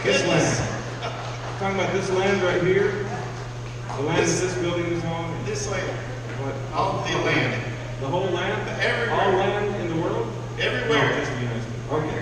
This land. Talking about this land right here. The land that this building is on. This land. What? All the land. The whole land? Everywhere. All land in the world? Everywhere. No, just the United States. Okay.